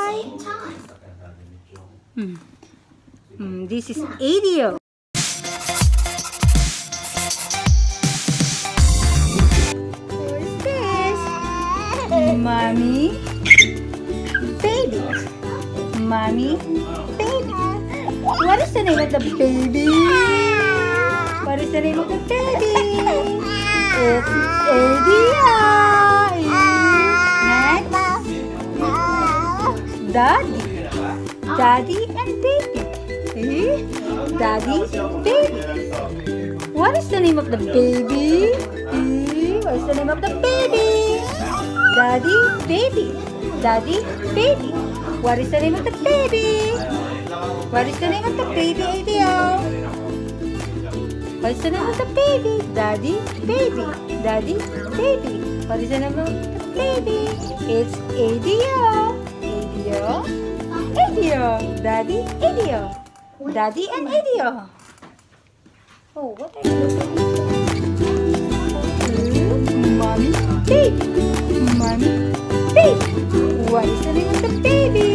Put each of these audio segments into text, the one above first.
hi. This is Adio. Who's this? Mommy, baby. Mommy, baby. What is the name of the baby? What is the name of the baby? It's Adio. Daddy, Daddy and baby. See? Daddy, baby. What is the name of the baby? What is the name of the baby? Daddy, baby. Daddy, baby. What is the name of the baby? What is the name of the baby, Adio? What is the name of the baby? Daddy, baby. Daddy, baby. What is the name of the baby? It's Adio. Adio, Daddy, Adio, Daddy and Adio. Oh, what are you doing? Mommy, baby, Mommy, baby. What is the name of the baby?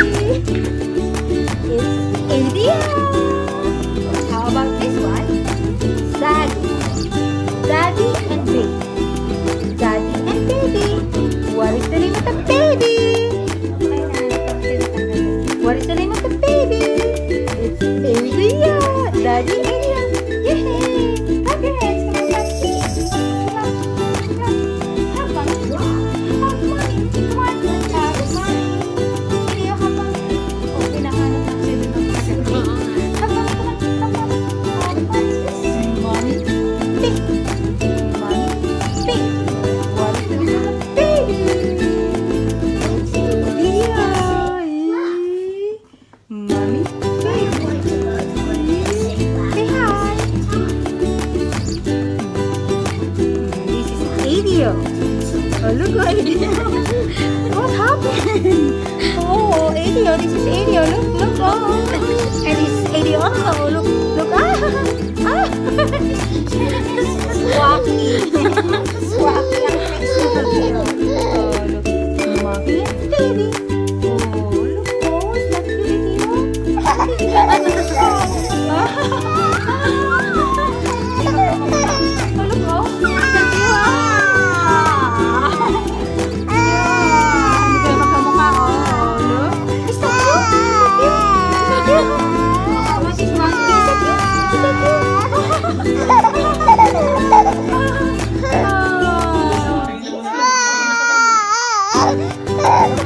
It's Adio. How about this one? Daddy, Daddy and baby, Daddy and baby. What is the name of the baby? What is the name of the baby? It's Adio. Daddy, Adio. Yay! Clap your hands. Come on, clap. Have fun. Have mommy. Come on. Have mommy. Adio, have fun. Oh, pinahanap lang sila ng maganda. Have fun. Come on. Have fun. Mommy. Big. Mommy. Big. What is the name of the baby? It's Adio. Mommy, baby. Say hi. This is Adio. Oh, look, Adio. What happened? Oh, Adio. This is Adio. Look. Oh. And this is Adio also. Look. Ah. Swacky. Swacky ang face ni Adio. Oh, look. Mommy and baby.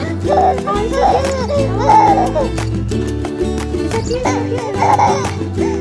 It's a cute.